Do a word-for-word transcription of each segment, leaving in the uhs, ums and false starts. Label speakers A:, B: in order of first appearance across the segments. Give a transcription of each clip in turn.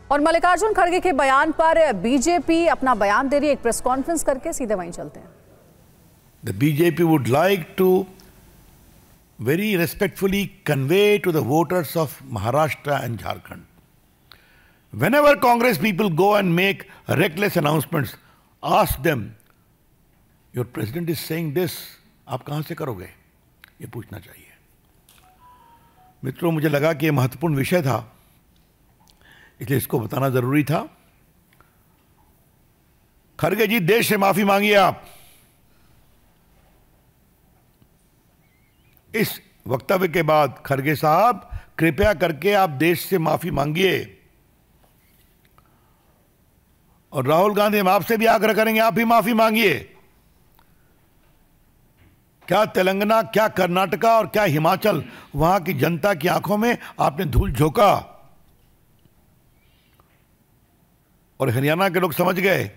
A: और मल्लिकार्जुन खड़गे के बयान पर बीजेपी अपना बयान दे रही है, एक प्रेस कॉन्फ्रेंस करके, सीधे वहीं चलते हैं।
B: The B J P would like to very respectfully convey to the voters of Maharashtra and Jharkhand, whenever Congress people go and make reckless announcements, ask them, your president is saying this, आप कहाँ से करोगे? ये पूछना चाहिए। मित्रों, मुझे लगा कि ये महत्वपूर्ण विषय था, इसलिए इसको बताना जरूरी था। खड़गे जी, देश से माफी मांगिए आप। इस वक्तव्य के बाद खड़गे साहब, कृपया करके आप देश से माफी मांगिए। और राहुल गांधी, हम आपसे भी आग्रह करेंगे, आप भी माफी मांगिए। क्या तेलंगाना, क्या कर्नाटका और क्या हिमाचल, वहां की जनता की आंखों में आपने धूल झोंका और हरियाणा के लोग समझ गए।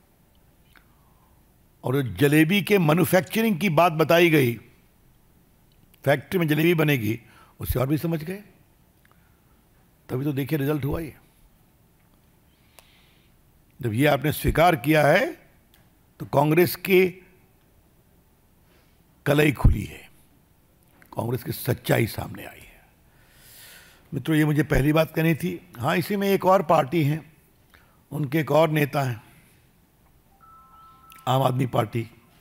B: और जलेबी के मैन्युफैक्चरिंग की बात बताई गई, फैक्ट्री में जलेबी बनेगी, उससे और भी समझ गए। तभी तो देखिए रिजल्ट हुआ ये। जब ये आपने स्वीकार किया है तो कांग्रेस की कलई खुली है, कांग्रेस की सच्चाई सामने आई है। मित्रों, ये मुझे पहली बात कहनी थी। हाँ, इसी में एक और पार्टी है, उनके एक और नेता हैं, आम आदमी पार्टी,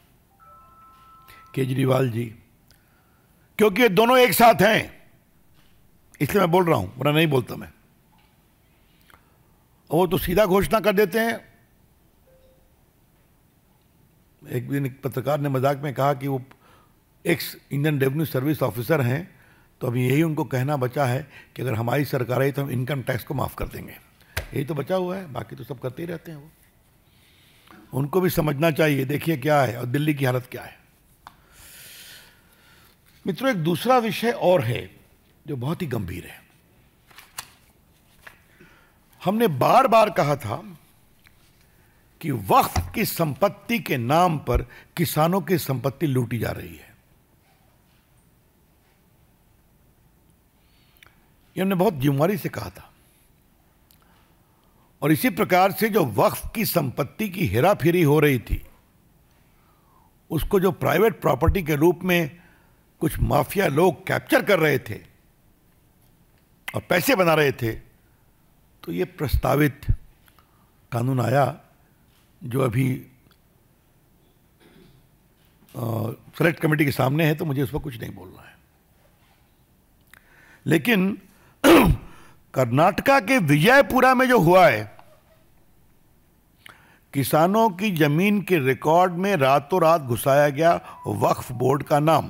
B: केजरीवाल जी, क्योंकि ये दोनों एक साथ हैं इसलिए मैं बोल रहा हूं, वरना नहीं बोलता मैं। वो तो सीधा घोषणा कर देते हैं। एक दिन एक पत्रकार ने मजाक में कहा कि वो ex Indian revenue service officer हैं, तो अभी यही उनको कहना बचा है कि अगर हमारी सरकार आई तो हम इनकम टैक्स को माफ कर देंगे। यही तो बचा हुआ है, बाकी तो सब करते ही रहते हैं। वो उनको भी समझना चाहिए, देखिए क्या है और दिल्ली की हालत क्या है। मित्रों, एक दूसरा विषय और है जो बहुत ही गंभीर है। हमने बार बार कहा था कि वक्फ की संपत्ति के नाम पर किसानों की संपत्ति लूटी जा रही है। ये हमने बहुत जिम्मेदारी से कहा था। और इसी प्रकार से जो वक्फ की संपत्ति की हेराफेरी हो रही थी, उसको जो प्राइवेट प्रॉपर्टी के रूप में कुछ माफिया लोग कैप्चर कर रहे थे और पैसे बना रहे थे, तो ये प्रस्तावित कानून आया जो अभी सेलेक्ट कमेटी के सामने है, तो मुझे उस पर कुछ नहीं बोलना है। लेकिन कर्नाटका के विजयपुरा में जो हुआ है, किसानों की जमीन के रिकॉर्ड में रातों रात घुसाया गया वक्फ बोर्ड का नाम।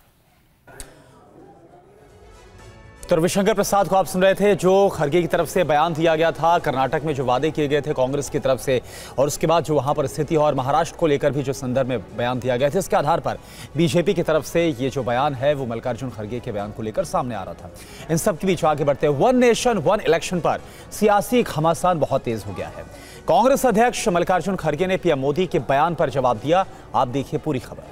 C: तो रविशंकर प्रसाद को आप सुन रहे थे, जो खड़गे की तरफ से बयान दिया गया था, कर्नाटक में जो वादे किए गए थे कांग्रेस की तरफ से, और उसके बाद जो वहां पर स्थिति और महाराष्ट्र को लेकर भी जो संदर्भ में बयान दिया गया था, इसके आधार पर बीजेपी की तरफ से ये जो बयान है वो मल्लिकार्जुन खड़गे के बयान को लेकर सामने आ रहा था। इन सब के बीच आगे बढ़ते वन नेशन वन इलेक्शन पर सियासी घमासान बहुत तेज हो गया है। कांग्रेस अध्यक्ष मल्लिकार्जुन खड़गे ने पीएम मोदी के बयान पर जवाब दिया। आप देखिए पूरी खबर।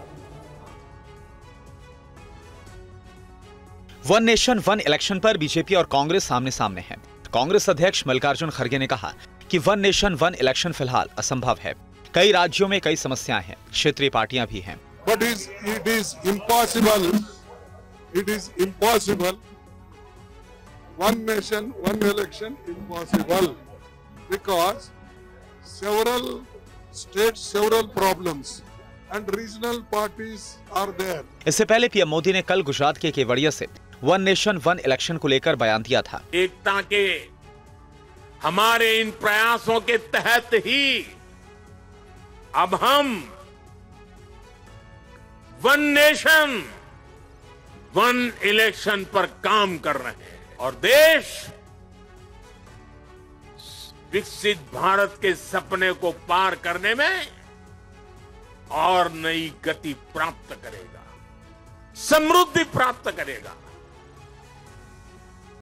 C: वन नेशन वन इलेक्शन पर बीजेपी और कांग्रेस सामने सामने है। कांग्रेस अध्यक्ष मल्लिकार्जुन खड़गे ने कहा कि वन नेशन वन इलेक्शन फिलहाल असंभव है। कई राज्यों में कई समस्याएं हैं, क्षेत्रीय पार्टियां भी हैं।
D: But it is impossible. It is impossible. One nation, one election, impossible. Because several states, several problems. And regional parties are there.
C: इससे पहले पीएम मोदी ने कल गुजरात के केवड़िया से वन नेशन वन इलेक्शन को लेकर बयान दिया था।
E: एकता के हमारे इन प्रयासों के तहत ही अब हम वन नेशन वन इलेक्शन पर काम कर रहे हैं और देश विकसित भारत के सपने को पार करने में और नई गति प्राप्त करेगा, समृद्धि प्राप्त करेगा।